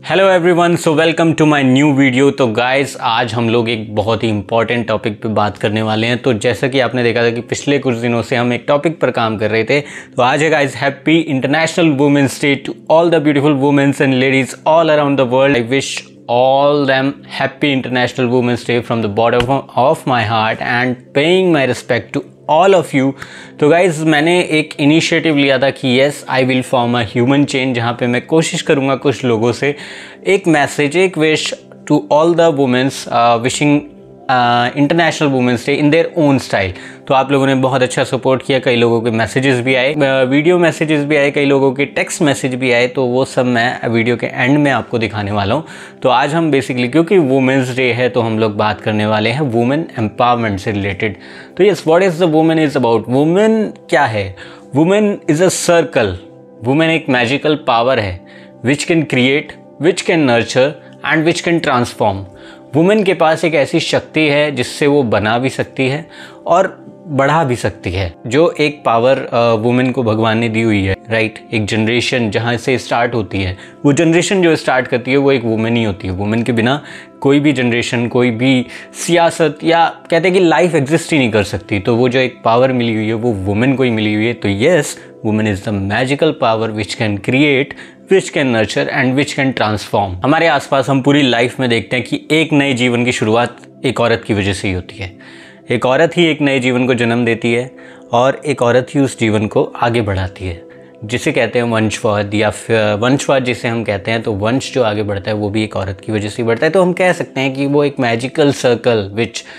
Hello everyone, so welcome to my new video. तो guys, आज हम लोग एक बहुत ही इंपॉर्टेंट टॉपिक पे बात करने वाले हैं। तो जैसा कि आपने देखा था कि पिछले कुछ दिनों से हम एक टॉपिक पर काम कर रहे थे। तो आज है guys happy international women's day to all the beautiful womens and ladies all around the world. I wish all them happy international women's day from the bottom of my heart and paying my respect to all of you। तो guys, मैंने एक initiative लिया था कि yes I will form a human chain, जहाँ पे मैं कोशिश करूँगा कुछ लोगों से एक मैसेज, एक wish to all the womens wishing international women's day in their own style. तो आप लोगों ने बहुत अच्छा सपोर्ट किया, कई लोगों के मैसेजेस भी आए, वीडियो मैसेजेस भी आए, कई लोगों के टेक्स्ट मैसेज भी आए। तो वो सब मैं वीडियो के एंड में आपको दिखाने वाला हूँ। तो आज हम बेसिकली, क्योंकि वुमेन्स डे है, तो हम लोग बात करने वाले हैं वुमेन एम्पावरमेंट से रिलेटेड। तो yes, what is the women is about. Women क्या है? Women is a circle. Women एक मैजिकल पावर है which can create, which can nurture and which can transform. Women के पास एक ऐसी शक्ति है जिससे वो बना भी सकती है और बढ़ा भी सकती है। जो एक पावर वुमेन को भगवान ने दी हुई है, राइट। एक जनरेशन जहाँ से स्टार्ट होती है, वो जनरेशन जो स्टार्ट करती है वो एक वुमेन ही होती है। वुमेन के बिना कोई भी जनरेशन, कोई भी सियासत, या कहते हैं कि लाइफ एग्जिस्ट ही नहीं कर सकती। तो वो जो एक पावर मिली हुई है वो वुमेन को ही मिली हुई है। तो yes, women is the magical power which can create, which can nurture and which can transform. हमारे आसपास हम पूरी लाइफ में देखते हैं कि एक नए जीवन की शुरुआत एक औरत की वजह से ही होती है। एक औरत ही एक नए जीवन को जन्म देती है और एक औरत ही उस जीवन को आगे बढ़ाती है, जिसे कहते हैं वंशवाद, या वंशवाद जिसे हम कहते हैं। तो वंश जो आगे बढ़ता है वो भी एक औरत की वजह से ही बढ़ता है। तो हम कह सकते हैं कि वो एक magical circle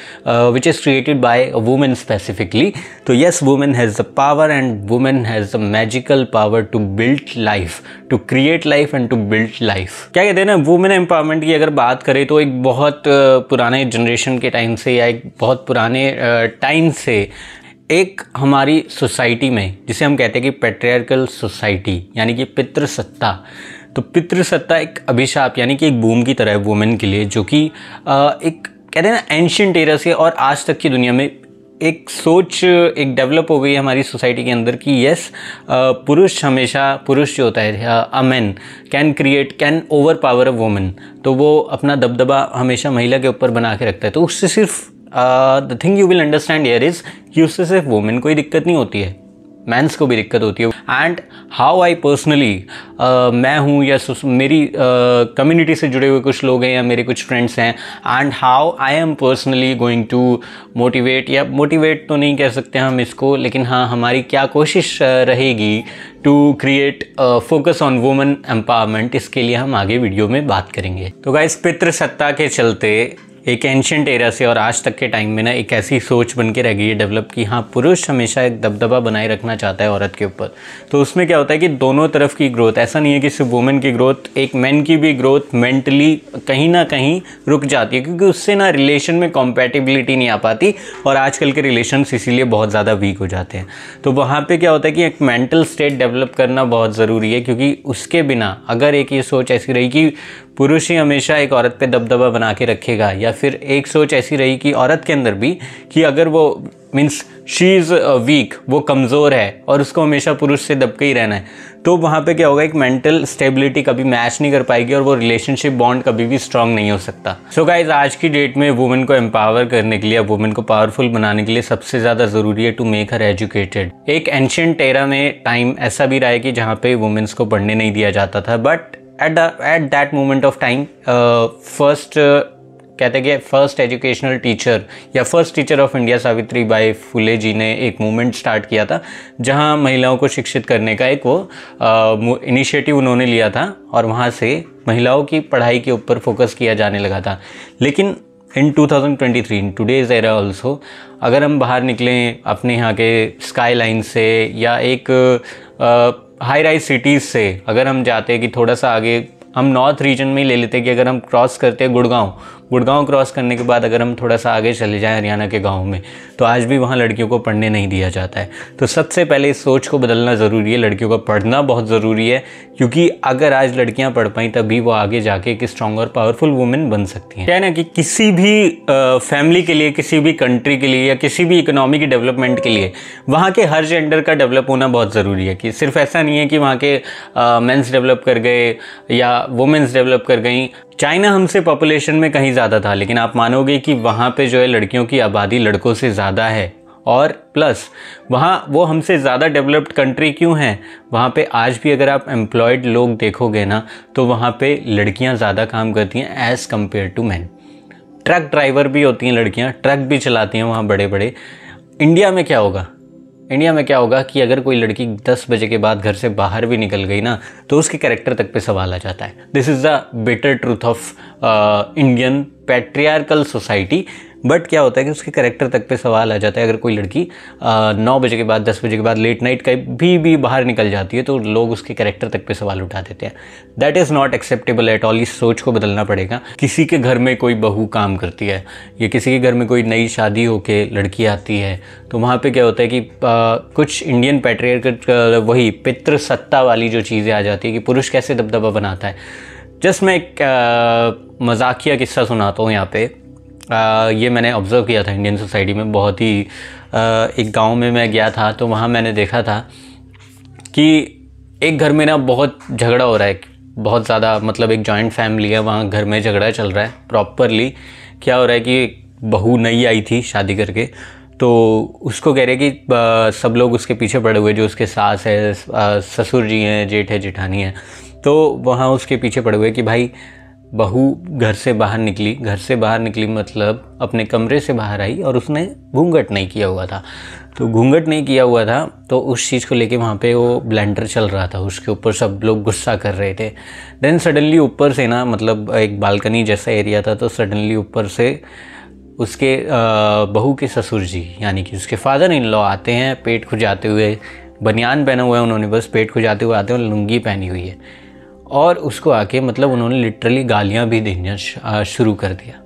which is created by a women specifically. तो yes, women has the power and women has the magical power to build life, to create life and to build life. क्या कहते हैं ना, वुमेन एम्पावरमेंट की अगर बात करें तो एक बहुत पुराने जनरेशन के टाइम से, या एक बहुत पुराने टाइम से एक हमारी सोसाइटी में, जिसे हम कहते हैं कि पैट्रियार्कल सोसाइटी, यानी कि पितृसत्ता। तो पितृसत्ता एक अभिशाप, यानी कि एक बूम की तरह है वुमेन के लिए, जो कि एक कहते हैं ना एंशिएंट एरा से और आज तक की दुनिया में एक सोच एक डेवलप हो गई है हमारी सोसाइटी के अंदर कि येस, पुरुष जो होता है, a man can create, can overpower a women. तो वो अपना दबदबा हमेशा महिला के ऊपर बना के रखता है। तो उससे सिर्फ the thing you will understand here is कि उससे सिर्फ वुमेन को ही दिक्कत नहीं होती है, मैंस को भी दिक्कत होती है। एंड हाउ आई पर्सनली, मैं हूँ या मेरी कम्युनिटी से जुड़े हुए कुछ लोग हैं या मेरे कुछ फ्रेंड्स हैं, and how I am personally going to motivate, या मोटिवेट तो नहीं कह सकते हम इसको, लेकिन हाँ, हमारी क्या कोशिश रहेगी to create focus on women empowerment. इसके लिए हम आगे वीडियो में बात करेंगे। तो गाइस, पितृसत्ता के चलते एक एंशिएंट एरा से और आज तक के टाइम में ना एक ऐसी सोच बन के रह गई है डेवलप कि हाँ, पुरुष हमेशा एक दबदबा बनाए रखना चाहता है औरत के ऊपर। तो उसमें क्या होता है कि दोनों तरफ की ग्रोथ, ऐसा नहीं है कि सिर्फ वुमेन की ग्रोथ, एक मैन की भी ग्रोथ मेंटली कहीं ना कहीं रुक जाती है, क्योंकि उससे ना रिलेशन में कॉम्पैटिबिलिटी नहीं आ पाती और आजकल के रिलेशंस इसीलिए बहुत ज़्यादा वीक हो जाते हैं। तो वहाँ पर क्या होता है कि एक मेंटल स्टेट डेवलप करना बहुत ज़रूरी है, क्योंकि उसके बिना अगर एक ये सोच ऐसी रही कि पुरुष ही हमेशा एक औरत पे दबदबा बना के रखेगा, या फिर एक सोच ऐसी रही कि औरत के अंदर भी कि अगर वो मीन्स शी इज़ वीक, वो कमज़ोर है और उसको हमेशा पुरुष से दबके ही रहना है, तो वहाँ पे क्या होगा, एक मेंटल स्टेबिलिटी कभी मैच नहीं कर पाएगी और वो रिलेशनशिप बॉन्ड कभी भी स्ट्रांग नहीं हो सकता। सो गाइज, आज की डेट में वुमेन को एम्पावर करने के लिए, वुमेन को पावरफुल बनाने के लिए सबसे ज़्यादा ज़रूरी है टू मेक हर एजुकेटेड। एक एंशिएंट एरा में टाइम ऐसा भी रहा है कि जहाँ पे वुमेन्स को पढ़ने नहीं दिया जाता था, but at that moment of time, कहते हैं कि फर्स्ट एजुकेशनल टीचर या first teacher of India Savitri Bai Phule ji ने एक मूवमेंट स्टार्ट किया था, जहां महिलाओं को शिक्षित करने का एक वो इनिशिएटिव उन्होंने लिया था, और वहां से महिलाओं की पढ़ाई के ऊपर फोकस किया जाने लगा था। लेकिन in 2023, in today's era also, अगर हम बाहर निकलें अपने यहाँ के स्काई लाइन से, या एक हाई राइज सिटीज़ से अगर हम जाते हैं कि थोड़ा सा आगे, हम नॉर्थ रीजन में ही ले लेते हैं कि अगर हम क्रॉस करते हैं गुड़गांव क्रॉस करने के बाद अगर हम थोड़ा सा आगे चले जाएं हरियाणा के गाँव में, तो आज भी वहाँ लड़कियों को पढ़ने नहीं दिया जाता है। तो सबसे पहले इस सोच को बदलना ज़रूरी है, लड़कियों का पढ़ना बहुत ज़रूरी है, क्योंकि अगर आज लड़कियाँ पढ़ पाई तभी वो आगे जाके एक स्ट्रॉन्ग और पावरफुल वुमेन बन सकती हैं। क्या है ना कि किसी भी फैमिली के लिए, किसी भी कंट्री के लिए, या किसी भी इकोनॉमी की डेवलपमेंट के लिए वहाँ के हर जेंडर का डेवलप होना बहुत ज़रूरी है। कि सिर्फ ऐसा नहीं है कि वहाँ के मेंस डेवलप कर गए या वुमेन्स डेवलप कर गई। चाइना हमसे पॉपुलेशन में कहीं ज़्यादा था, लेकिन आप मानोगे कि वहाँ पे जो है लड़कियों की आबादी लड़कों से ज़्यादा है। और प्लस वहाँ वो हमसे ज़्यादा डेवलप्ड कंट्री क्यों है, वहाँ पे आज भी अगर आप एम्प्लॉयड लोग देखोगे ना तो वहाँ पे लड़कियाँ ज़्यादा काम करती हैं as compare to man. Truck driver भी होती हैं लड़कियाँ, ट्रक भी चलाती हैं वहाँ बड़े बड़े। इंडिया में क्या होगा, इंडिया में क्या होगा कि अगर कोई लड़की 10 बजे के बाद घर से बाहर भी निकल गई ना तो उसके कैरेक्टर तक पे सवाल आ जाता है। This is the bitter truth of Indian patriarchal society. But क्या होता है कि उसके कैरेक्टर तक पे सवाल आ जाता है। अगर कोई लड़की 9 बजे के बाद 10 बजे के बाद लेट नाइट कभी भी बाहर निकल जाती है तो लोग उसके कैरेक्टर तक पे सवाल उठा देते हैं। That is not acceptable at all. इस सोच को बदलना पड़ेगा। किसी के घर में कोई बहू काम करती है या किसी के घर में कोई नई शादी होके लड़की आती है तो वहाँ पे क्या होता है कि कुछ इंडियन पैट्रियार्कल वही पितृसत्ता वाली जो चीज़ें आ जाती है कि पुरुष कैसे दबदबा बनाता है। जस्ट मैं एक मजाकिया किस्सा सुनाता हूँ यहाँ पे। ये मैंने ऑब्ज़र्व किया था इंडियन सोसाइटी में। बहुत ही एक गांव में मैं गया था तो वहाँ मैंने देखा था कि एक घर में ना बहुत झगड़ा हो रहा है, बहुत ज़्यादा, मतलब एक जॉइंट फैमिली है, वहाँ घर में झगड़ा चल रहा है प्रॉपरली। क्या हो रहा है कि बहू नई आई थी शादी करके तो उसको कह रहे कि सब लोग उसके पीछे पड़े हुए, जो उसके सास है, ससुर जी हैं, जेठ है, जेठानी है, तो वहाँ उसके पीछे पड़े हुए कि भाई बहू घर से बाहर निकली मतलब अपने कमरे से बाहर आई और उसने घूंघट नहीं किया हुआ था। तो घूंघट नहीं किया हुआ था तो उस चीज़ को लेके वहाँ पे वो ब्लेंडर चल रहा था, उसके ऊपर सब लोग गुस्सा कर रहे थे। देन सडनली ऊपर से ना, मतलब एक बालकनी जैसा एरिया था, तो सडनली ऊपर से उसके बहू के ससुर जी यानी कि उसके फादर इन लॉ आते हैं, पेट खुजाते हुए, बनियान पहना हुआ है उन्होंने, बस पेट खुजाते हुए आते हैं और लुंगी पहनी हुई है, और उसको आके मतलब उन्होंने लिटरली गालियाँ भी देना शुरू कर दिया।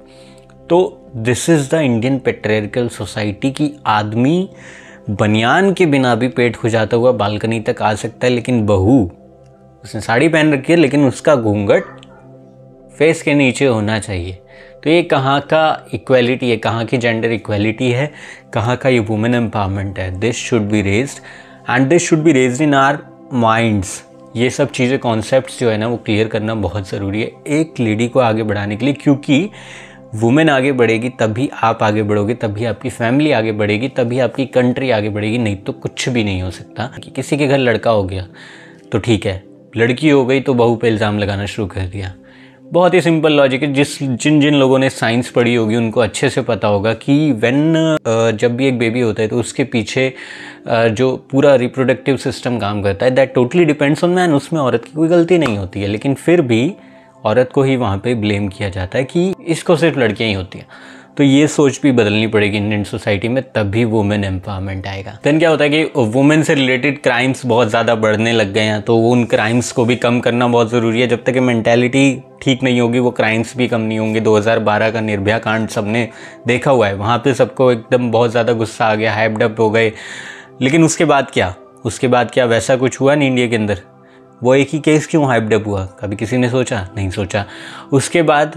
तो this is the Indian patriarchal society की आदमी बनियान के बिना भी पेट खुजाता हुआ बालकनी तक आ सकता है, लेकिन बहू, उसने साड़ी पहन रखी है लेकिन उसका घूंघट फेस के नीचे होना चाहिए। तो ये कहाँ का इक्वालिटी है, कहाँ की जेंडर इक्वालिटी है, कहाँ का ये वुमेन एम्पावरमेंट है। This should be raised and this should be raised in our minds. ये सब चीज़ें, कॉन्सेप्ट्स जो है ना वो क्लियर करना बहुत ज़रूरी है एक लेडी को आगे बढ़ाने के लिए, क्योंकि वुमेन आगे बढ़ेगी तभी आप आगे बढ़ोगे, तभी आपकी फैमिली आगे बढ़ेगी, तभी आपकी कंट्री आगे बढ़ेगी। नहीं तो कुछ भी नहीं हो सकता। कि किसी के घर लड़का हो गया तो ठीक है, लड़की हो गई तो बहू पे इल्ज़ाम लगाना शुरू कर दिया। बहुत ही सिंपल लॉजिक है। जिन लोगों ने साइंस पढ़ी होगी उनको अच्छे से पता होगा कि जब भी एक बेबी होता है तो उसके पीछे जो पूरा रिप्रोडक्टिव सिस्टम काम करता है, that totally depends on man. उसमें औरत की कोई गलती नहीं होती है, लेकिन फिर भी औरत को ही वहाँ पे ब्लेम किया जाता है कि इसको सिर्फ लड़कियाँ ही होती हैं। तो ये सोच भी बदलनी पड़ेगी इंडियन सोसाइटी में, तभी वुमेन एम्पावरमेंट आएगा। देन क्या होता है कि वुमेन से रिलेटेड क्राइम्स बहुत ज़्यादा बढ़ने लग गए हैं, तो उन क्राइम्स को भी कम करना बहुत ज़रूरी है। जब तक मेंटालिटी ठीक नहीं होगी वो क्राइम्स भी कम नहीं होंगे। 2012 का निर्भया कांड सबने देखा हुआ है, वहाँ पे सबको एकदम बहुत ज़्यादा गुस्सा आ गया, हाइप्ड अप हो गए। लेकिन उसके बाद क्या वैसा कुछ हुआ नहीं इंडिया के अंदर। वो एक ही केस क्यों हाइप्ड अप हुआ, कभी किसी ने सोचा? नहीं सोचा। उसके बाद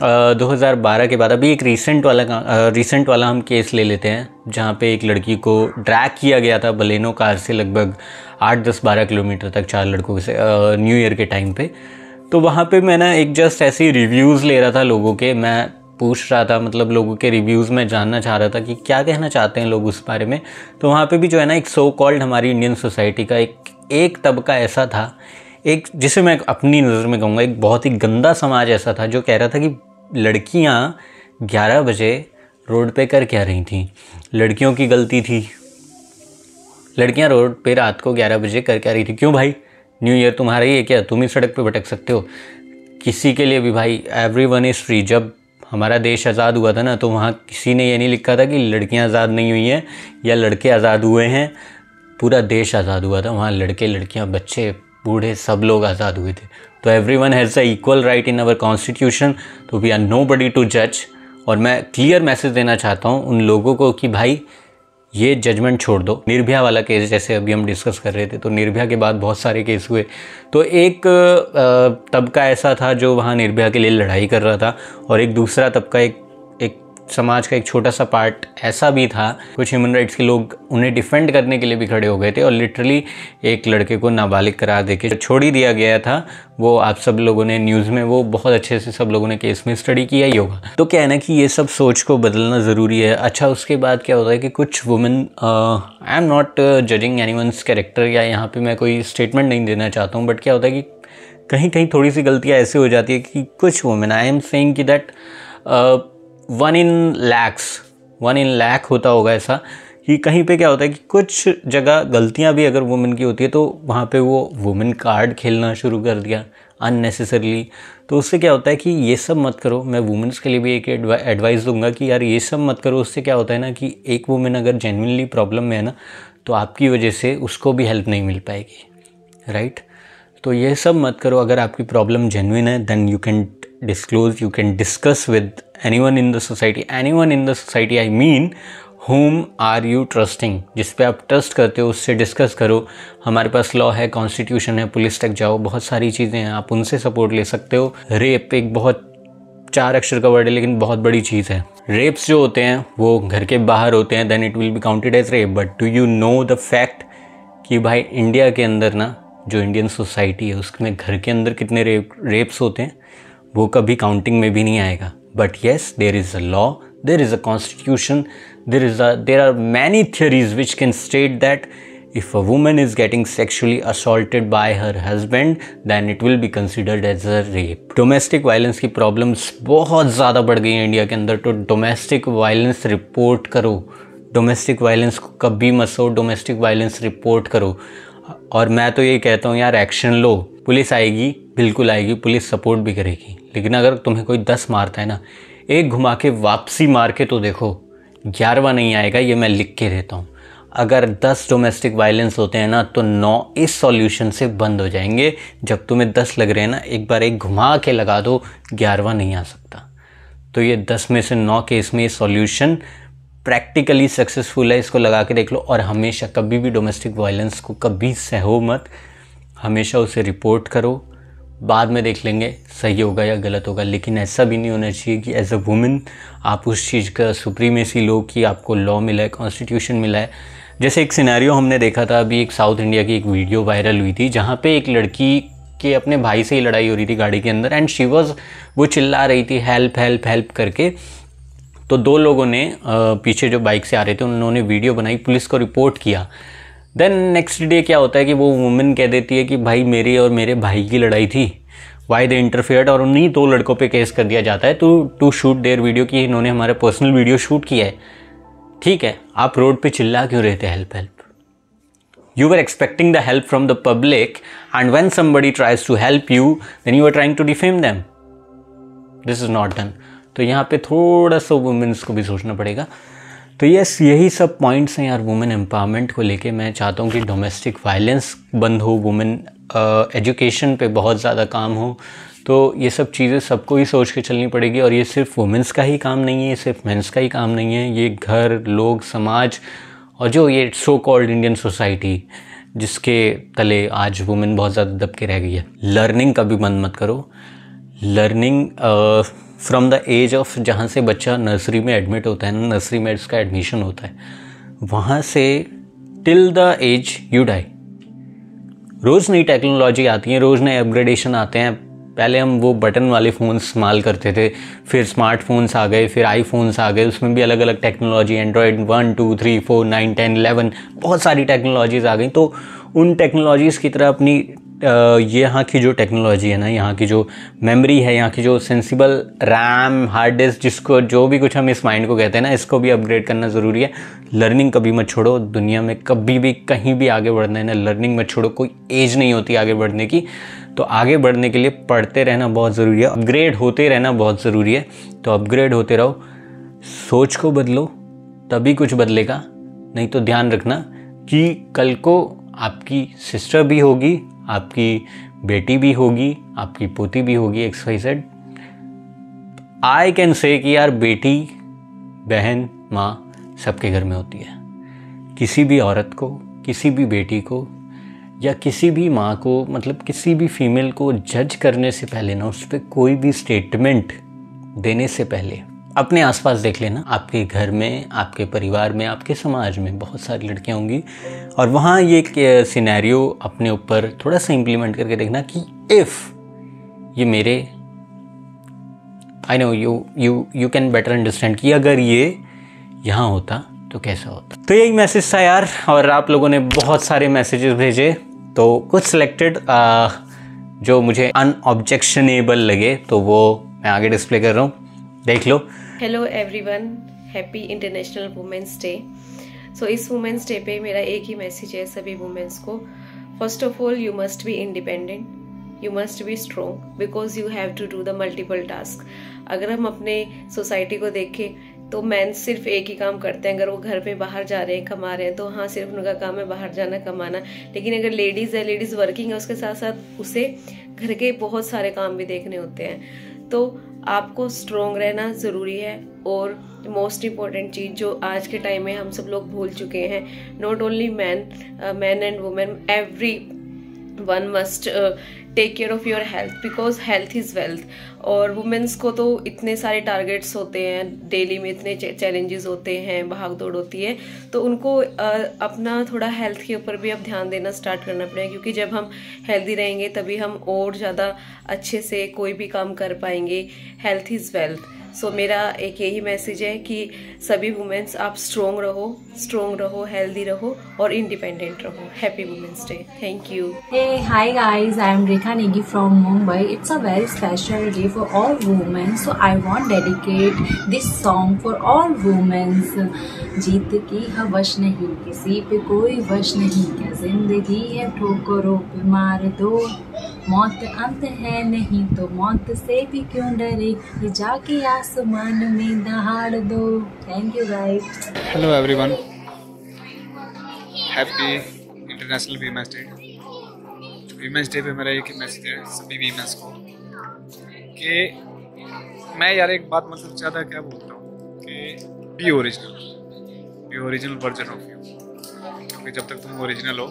2012 के बाद अभी एक रीसेंट वाला हम केस ले लेते हैं, जहाँ पे एक लड़की को ड्रैग किया गया था बलेनो कार से लगभग 8-10-12 किलोमीटर तक 4 लड़कों से न्यू ईयर के टाइम पे। तो वहाँ पे मैं ना एक जस्ट ऐसे ही रिव्यूज़ ले रहा था लोगों के, मैं पूछ रहा था, मतलब लोगों के रिव्यूज़ में जानना चाह रहा था कि क्या कहना चाहते हैं लोग उस बारे में। तो वहाँ पे भी जो है ना एक सो कॉल्ड हमारी इंडियन सोसाइटी का एक तबका ऐसा था, एक जिसे मैं अपनी नज़र में कहूँगा एक बहुत ही गंदा समाज ऐसा था, जो कह रहा था कि लड़कियां 11 बजे रोड पे कर क्या रही थीं, लड़कियों की गलती थी। लड़कियां रोड पे रात को 11 बजे कर क्या रही थी? क्यों भाई, न्यू ईयर तुम्हारा ही है क्या? तुम ही सड़क पे भटक सकते हो? किसी के लिए भी भाई, एवरीवन इज़ फ्री। जब हमारा देश आज़ाद हुआ था ना, तो वहाँ किसी ने ये नहीं लिखा था कि लड़कियाँ आज़ाद नहीं हुई हैं या लड़के आज़ाद हुए हैं। पूरा देश आज़ाद हुआ था, वहाँ लड़के, लड़कियाँ, बच्चे, बूढ़े सब लोग आज़ाद हुए थे। तो everyone has the equal right in our constitution, तो वी आर नोबडी टू जज। और मैं क्लियर मैसेज देना चाहता हूँ उन लोगों को कि भाई ये जजमेंट छोड़ दो। निर्भया वाला केस जैसे अभी हम डिस्कस कर रहे थे, तो निर्भया के बाद बहुत सारे केस हुए। तो एक तबका ऐसा था जो वहाँ निर्भया के लिए लड़ाई कर रहा था, और एक दूसरा तबका एक समाज का एक छोटा सा पार्ट ऐसा भी था, कुछ ह्यूमन राइट्स के लोग उन्हें डिफेंड करने के लिए भी खड़े हो गए थे और लिटरली एक लड़के को नाबालिग करार देके छोड़ ही दिया गया था। वो आप सब लोगों ने न्यूज़ में वो बहुत अच्छे से सब लोगों ने केस में स्टडी किया ही होगा। तो क्या है ना कि ये सब सोच को बदलना ज़रूरी है। अच्छा, उसके बाद क्या होता है कि कुछ women, I am not judging anyone's character, या यहाँ पे मैं कोई स्टेटमेंट नहीं देना चाहता हूँ, बट क्या होता है कि कहीं कहीं थोड़ी सी गलतियाँ ऐसे हो जाती है कि कुछ वुमेन, आई एम सेइंग कि दैट 1 in lakh होता होगा ऐसा, कि कहीं पे क्या होता है कि कुछ जगह गलतियां भी अगर वुमेन की होती है तो वहाँ पे वो वुमेन कार्ड खेलना शुरू कर दिया अननेसेसरली। तो उससे क्या होता है कि ये सब मत करो। मैं वुमेन्स के लिए भी एक एडवाइस दूंगा कि यार ये सब मत करो। उससे क्या होता है ना कि एक वुमेन अगर जेन्युइनली प्रॉब्लम में है ना, तो आपकी वजह से उसको भी हेल्प नहीं मिल पाएगी, राइट। तो ये सब मत करो। अगर आपकी प्रॉब्लम जेन्युइन है then you can disclose, you can discuss with anyone in the society, I mean whom are you trusting, जिस पे आप ट्रस्ट करते हो उससे डिस्कस करो। हमारे पास लॉ है, कॉन्स्टिट्यूशन है, पुलिस तक जाओ, बहुत सारी चीज़ें हैं, आप उनसे सपोर्ट ले सकते हो। रेप एक बहुत 4 अक्षर का वर्ड है लेकिन बहुत बड़ी चीज़ है। रेप्स जो होते हैं वो घर के बाहर होते हैं, then it will be counted as rape. But do you know the fact कि भाई इंडिया के अंदर ना, जो इंडियन सोसाइटी है उसमें घर के अंदर कितने रेप्स होते हैं वो कभी काउंटिंग में भी नहीं आएगा। But yes, there is a law, there is a constitution, there are many theories which can state that if a woman is getting sexually assaulted by her husband then it will be considered as a rape. Domestic violence की problems बहुत ज़्यादा बढ़ गई हैं India के अंदर। तो domestic violence report करो, डोमेस्टिक वायलेंस को कभी मत सो, डोमेस्टिक वायलेंस रिपोर्ट करो। और मैं तो ये कहता हूँ यार, एक्शन लो। पुलिस आएगी, बिल्कुल आएगी, पुलिस सपोर्ट भी करेगी, लेकिन अगर तुम्हें कोई 10 मारता है ना, एक घुमा के वापसी मार के तो देखो, 11वां नहीं आएगा, ये मैं लिख के देता हूँ। अगर 10 डोमेस्टिक वायलेंस होते हैं ना तो 9 इस सॉल्यूशन से बंद हो जाएंगे। जब तुम्हें 10 लग रहे हैं ना, एक बार एक घुमा के लगा दो, 11वां नहीं आ सकता। तो ये 10 में से 9 केस में ये सॉल्यूशन प्रैक्टिकली सक्सेसफुल है, इसको लगा के देख लो। और हमेशा कभी भी डोमेस्टिक वायलेंस को कभी सहो मत, हमेशा उसे रिपोर्ट करो, बाद में देख लेंगे सही होगा या गलत होगा। लेकिन ऐसा भी नहीं होना चाहिए कि एज अ वुमेन आप उस चीज़ का सुप्रीमेसी लो कि आपको लॉ मिला है, कॉन्स्टिट्यूशन मिला है। जैसे एक सिनेरियो हमने देखा था अभी, एक साउथ इंडिया की एक वीडियो वायरल हुई थी जहाँ पे एक लड़की के अपने भाई से ही लड़ाई हो रही थी गाड़ी के अंदर, एंड वो चिल्ला रही थी हेल्प हेल्प हेल्प करके। तो 2 लोगों ने पीछे जो बाइक से आ रहे थे उन्होंने वीडियो बनाई, पुलिस को रिपोर्ट किया। देन नेक्स्ट डे क्या होता है कि वो वुमेन कह देती है कि भाई मेरी और मेरे भाई की लड़ाई थी, वाई दे इंटरफेयर्ड, और उन्हीं 2 लड़कों पे केस कर दिया जाता है टू शूट देयर वीडियो, कि इन्होंने हमारा पर्सनल वीडियो शूट किया है। ठीक है, आप रोड पे चिल्ला क्यों रहे थे help help? You were expecting the help from the public, and when somebody tries to help you then you are trying to defame them. This is not done. तो यहाँ पे थोड़ा सा वुमेन्स को भी सोचना पड़ेगा। तो यस, यही सब पॉइंट्स हैं यार वुमेन एम्पावरमेंट को लेके। मैं चाहता हूँ कि डोमेस्टिक वायलेंस बंद हो, वुमेन एजुकेशन पे बहुत ज़्यादा काम हो। तो ये सब चीज़ें सबको ही सोच के चलनी पड़ेगी। और ये सिर्फ वुमेन्स का ही काम नहीं है, ये सिर्फ मेंस का ही काम नहीं है, ये घर, लोग, समाज और जो ये सो कॉल्ड इंडियन सोसाइटी जिसके तले आज वुमेन बहुत ज़्यादा दब के रह गई है। लर्निंग कभी बंद मत करो। Learning from the age of, जहाँ से बच्चा नर्सरी में एडमिट होता है ना, नर्सरी में इसका एडमिशन होता है, वहाँ से till the age you die, रोज़ नई टेक्नोलॉजी आती है, रोज़ नए अपग्रेडेशन आते हैं। पहले हम वो बटन वाले फ़ोन इस्तेमाल करते थे, फिर स्मार्टफोन्स आ गए, फिर आईफोन्स आ गए, उसमें भी अलग अलग टेक्नोलॉजी, एंड्रॉयड 1 2 3 4 9 10 11, बहुत सारी टेक्नोलॉजीज़ आ गई। तो उन टेक्नोलॉजीज़ की तरह अपनी ये यहाँ की जो टेक्नोलॉजी है ना, यहाँ की जो मेमोरी है, यहाँ की जो सेंसिबल रैम, हार्ड डिस्क, जिसको जो भी कुछ हम इस माइंड को कहते हैं ना, इसको भी अपग्रेड करना ज़रूरी है। लर्निंग कभी मत छोड़ो। दुनिया में कभी भी कहीं भी आगे बढ़ना है ना, लर्निंग मत छोड़ो। कोई एज नहीं होती आगे बढ़ने की। तो आगे बढ़ने के लिए पढ़ते रहना बहुत ज़रूरी है, अपग्रेड होते रहना बहुत ज़रूरी है। तो अपग्रेड होते रहो, सोच को बदलो, तभी कुछ बदलेगा। नहीं तो ध्यान रखना कि कल को आपकी सिस्टर भी होगी, आपकी बेटी भी होगी, आपकी पोती भी होगी, XYZ। आई कैन से कि यार बेटी, बहन, माँ सबके घर में होती है। किसी भी औरत को, किसी भी बेटी को या किसी भी माँ को, मतलब किसी भी फीमेल को जज करने से पहले ना, उस पर कोई भी स्टेटमेंट देने से पहले अपने आसपास देख लेना, आपके घर में, आपके परिवार में, आपके समाज में बहुत सारी लड़कियां होंगी और वहाँ ये सिनेरियो अपने ऊपर थोड़ा सा इम्प्लीमेंट करके देखना कि इफ़ ये मेरे, I know you can better understand कि अगर ये यहाँ होता तो कैसा होता। तो यही मैसेज था यार, और आप लोगों ने बहुत सारे मैसेजेस भेजे, तो कुछ सिलेक्टेड जो मुझे अनऑब्जेक्शनेबल लगे तो वो मैं आगे डिस्प्ले कर रहा हूँ, देख लो। Hello everyone, happy international women's day. So इस वुमेंस डे पे मेरा एक ही मैसेज है सभी वुमेन्स को। First of all, you must be independent, you must be strong because you have to do the multiple task. अगर हम अपने सोसाइटी को देखें तो मैन सिर्फ एक ही काम करते हैं। अगर वो घर पे बाहर जा रहे हैं, कमा रहे हैं, तो हाँ सिर्फ उनका काम है बाहर जाना, कमाना। लेकिन अगर लेडीज है, लेडीज वर्किंग है, उसके साथ साथ उसे घर के बहुत सारे काम भी देखने होते हैं। तो आपको स्ट्रोंग रहना ज़रूरी है। और मोस्ट इम्पॉर्टेंट चीज़ जो आज के टाइम में हम सब लोग भूल चुके हैं, not only man and women, every one must take care of your health because health is wealth. और वुमेन्स को तो इतने सारे टारगेट्स होते हैं, डेली में इतने चैलेंजेस होते हैं, भाग दौड़ होती है, तो उनको अपना थोड़ा हेल्थ के ऊपर भी अब ध्यान देना स्टार्ट करना पड़ेगा, क्योंकि जब हम हेल्दी रहेंगे तभी हम और ज़्यादा अच्छे से कोई भी काम कर पाएंगे। Health is wealth. सो मेरा एक यही मैसेज है कि सभी वुमेन्स आप स्ट्रोंग रहो, हेल्दी रहो और इंडिपेंडेंट रहो। Happy women's day. Thank you. Hey, hi guys, I am Rekha Negi from Mumbai. It's a very special day for all women, so I want dedicate this song for all women. जीत की हवश नहीं, किसी पे कोई वश नहीं, क्या जिंदगी है ठोकरों पे मार दो, मौत अंत है नहीं तो मौत से भी क्यों डरे, ये जाके आसमान में दहाड़ दो। Thank you guys. Hello everyone, happy international women's day. Women's day पे मेरा एक ही मैसेज है सभी वीमेंस को कि मैं यार एक बात मतलब ज़्यादा क्या बोलता हूँ कि be original version of you, क्योंकि जब तक तुम ओरिजिनल हो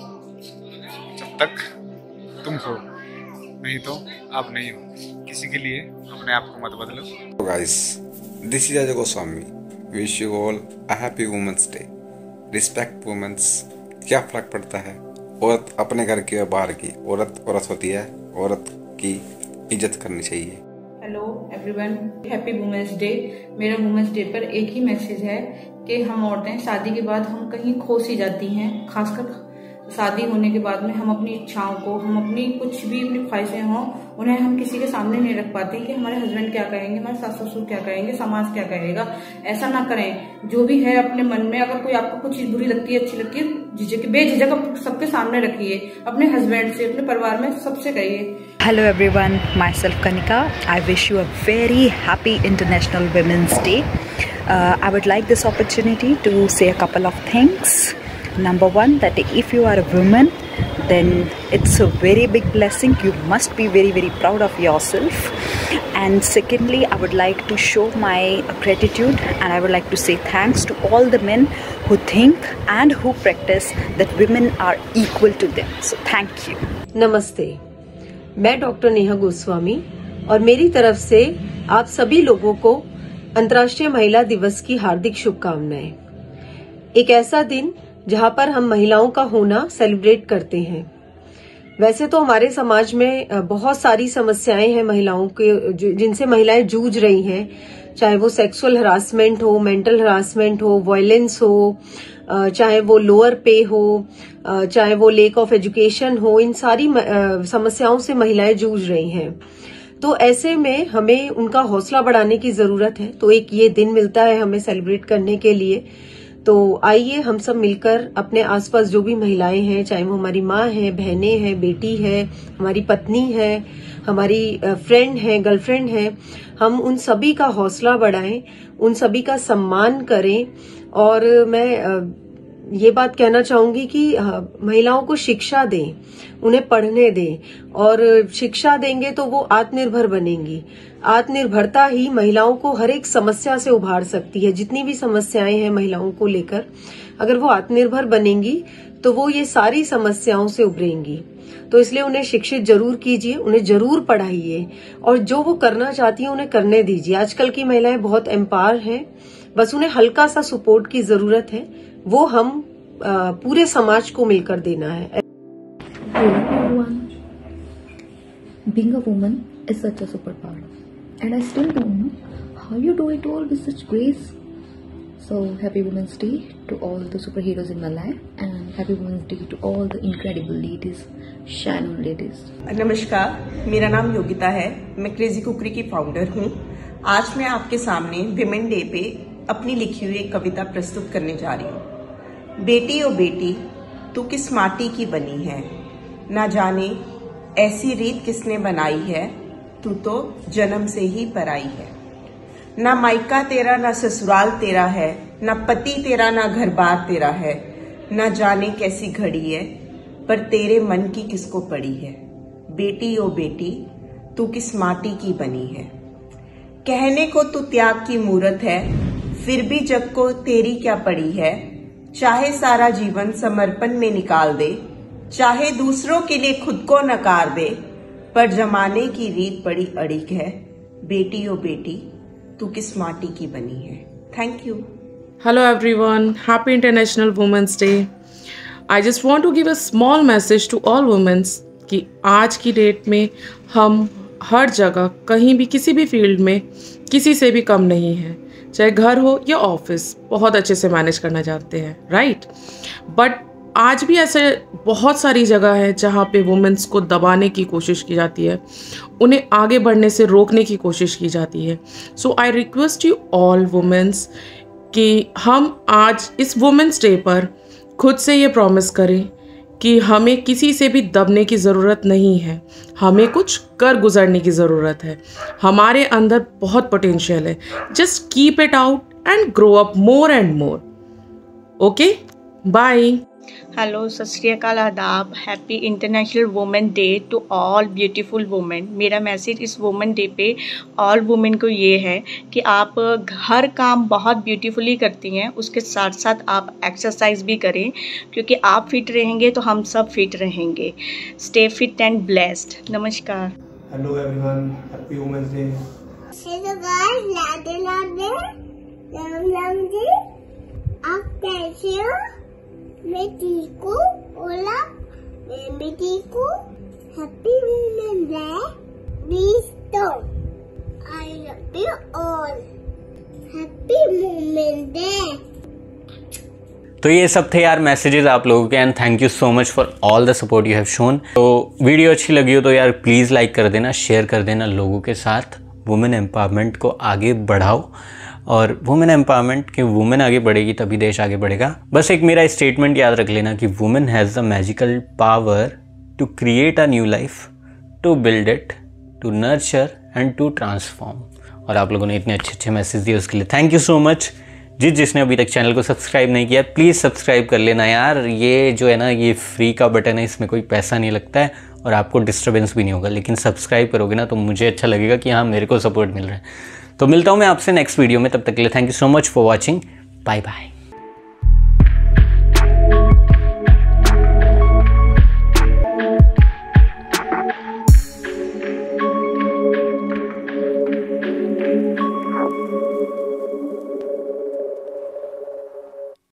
जब तक तुम हो, नहीं तो आप नहीं हो। किसी के लिए अपने आप को मत बदलो। Guys, this is Ajay Goswami, wish you all a happy women's day. Respect women's. क्या फर्क पड़ता है औरत अपने घर की और बाहर की, औरत होती है, औरत की इज्जत करनी चाहिए। Hello everyone, happy women's day. मेरा वुमेंस डे पर एक ही मैसेज है कि हम औरतें शादी के बाद हम कहीं खो सी जाती हैं। खासकर शादी होने के बाद में हम अपनी इच्छाओं को, हम अपनी कुछ भी अपनी ख्वाहिशें हों, उन्हें हम किसी के सामने नहीं रख पाते कि हमारे हस्बैंड क्या कहेंगे, हमारे सास ससुर क्या कहेंगे, समाज क्या कहेगा। ऐसा ना करें। जो भी है अपने मन में, अगर कोई आपको कुछ चीज बुरी लगती है, अच्छी लगती है, बेझिझक सबके सामने रखिए, अपने हस्बैंड से, अपने परिवार में सबसे कहिए। Hello everyone, myself Kanika. I wish you a very happy International Women's Day. I would like this opportunity to say a couple of things. Number one, that if you are a woman, then it's a very big blessing. You must be very, very proud of yourself. And secondly, I would like to show my gratitude and I would like to say thanks to all the men who think and who practice that women are equal to them. So thank you. नमस्ते, मैं doctor Neha Goswami और मेरी तरफ से आप सभी लोगों को अंतर्राष्ट्रीय महिला दिवस की हार्दिक शुभकामनाएं। एक ऐसा दिन जहां पर हम महिलाओं का होना सेलिब्रेट करते हैं। वैसे तो हमारे समाज में बहुत सारी समस्याएं हैं महिलाओं के, जिनसे महिलाएं जूझ रही हैं, चाहे वो सेक्सुअल हरासमेंट हो, मेंटल हरासमेंट हो, वायलेंस हो, चाहे वो लोअर पे हो, चाहे वो लेक ऑफ एजुकेशन हो, इन सारी समस्याओं से महिलाएं जूझ रही हैं। तो ऐसे में हमें उनका हौसला बढ़ाने की जरूरत है। तो एक ये दिन मिलता है हमें सेलिब्रेट करने के लिए। तो आइए हम सब मिलकर अपने आसपास जो भी महिलाएं हैं, चाहे वो हमारी माँ है, बहनें हैं, बेटी है, हमारी पत्नी है, हमारी फ्रेंड है, गर्लफ्रेंड है, हम उन सभी का हौसला बढ़ाएं, उन सभी का सम्मान करें। और मैं ये बात कहना चाहूंगी कि महिलाओं को शिक्षा दें, उन्हें पढ़ने दें और शिक्षा देंगे तो वो आत्मनिर्भर बनेंगी। आत्मनिर्भरता ही महिलाओं को हर एक समस्या से उभार सकती है। जितनी भी समस्याएं हैं महिलाओं को लेकर, अगर वो आत्मनिर्भर बनेंगी तो वो ये सारी समस्याओं से उभरेंगी। तो इसलिए उन्हें शिक्षित जरूर कीजिए, उन्हें जरूर पढ़ाइए और जो वो करना चाहती है उन्हें करने दीजिए। आजकल की महिलाएं बहुत एम्पावर हैं, बस उन्हें हल्का सा सपोर्ट की जरूरत है, वो हम पूरे समाज को मिलकर देना है। Being a woman is such a superpower, and I still don't know how you do it all with such grace. So happy Women's Day to all the superheroes in my life, and happy Women's Day to all the incredible ladies, shine on ladies. नमस्कार, मेरा नाम योगिता है, मैं crazy कुकरी की founder हूँ। आज मैं आपके सामने विमेन डे पे अपनी लिखी हुई एक कविता प्रस्तुत करने जा रही हूँ। बेटी ओ बेटी, तू किस माटी की बनी है, ना जाने ऐसी रीत किसने बनाई है, तू तो जन्म से ही पराई है। ना मायका तेरा ना ससुराल तेरा है, ना पति तेरा ना घर बार तेरा है, ना जाने कैसी घड़ी है, पर तेरे मन की किसको पड़ी है। बेटी ओ बेटी, तू किस माटी की बनी है। कहने को तू त्याग की मूरत है, फिर भी जग को तेरी क्या पड़ी है। चाहे सारा जीवन समर्पण में निकाल दे, चाहे दूसरों के लिए खुद को नकार दे, पर जमाने की रीत बड़ी अड़िग है। बेटी ओ बेटी, तू किस माटी की बनी है। Thank you. Hello everyone, happy International Women's Day. I just want to give a small message to all women कि आज की डेट में हम हर जगह कहीं भी किसी भी फील्ड में किसी से भी कम नहीं हैं, चाहे घर हो या ऑफिस, बहुत अच्छे से मैनेज करना जानते हैं, राइट। बट आज भी ऐसे बहुत सारी जगह है जहाँ पे वुमेन्स को दबाने की कोशिश की जाती है, उन्हें आगे बढ़ने से रोकने की कोशिश की जाती है। So I request you all women's कि हम आज इस वुमेन्स डे पर खुद से ये प्रॉमिस करें कि हमें किसी से भी दबने की ज़रूरत नहीं है, हमें कुछ कर गुजरने की ज़रूरत है। हमारे अंदर बहुत पोटेंशियल है, just keep it out and grow up more and more. Okay, bye. Hello, Sat Shri Akal, आदाब। Happy international women day to all beautiful women. मेरा मैसेज इस वुमेन डे पे ऑल वुमेन को ये है कि आप हर काम बहुत ब्यूटीफुली करती हैं, उसके साथ साथ आप एक्सरसाइज भी करें, क्योंकि आप फिट रहेंगे तो हम सब फिट रहेंगे। Stay fit and blessed. नमस्कार। Hello everyone, happy women's day. Hello guys, Radhe Radhe, Ram ji, आप कैसे हो? मैं ठीक हूँ, ओला, मैं भी ठीक हूँ। Happy women day, please don't, I love you all. Happy women day. तो ये सब थे यार मैसेजेस आप लोगों के, and thank you so much for all the support you have shown. तो वीडियो अच्छी लगी हो तो यार प्लीज़ लाइक कर देना, शेयर कर देना लोगों के साथ। वुमेन एम्पावरमेंट को आगे बढ़ाओ, और वुमेन एम्पावरमेंट की वुमेन आगे बढ़ेगी तभी देश आगे बढ़ेगा। बस एक मेरा स्टेटमेंट याद रख लेना कि women has the magical power to create a new life, to build it, to nurture and to transform. और आप लोगों ने इतने अच्छे अच्छे मैसेज दिए उसके लिए थैंक यू सो मच। जिसने अभी तक चैनल को सब्सक्राइब नहीं किया प्लीज़ सब्सक्राइब कर लेना यार। ये जो है ना, ये फ्री का बटन है, इसमें कोई पैसा नहीं लगता है और आपको डिस्टर्बेंस भी नहीं होगा, लेकिन सब्सक्राइब करोगे ना तो मुझे अच्छा लगेगा कि हाँ मेरे को सपोर्ट मिल रहा है। तो मिलता हूँ मैं आपसे नेक्स्ट वीडियो में, तब तक के लिए thank you so much for watching. Bye bye.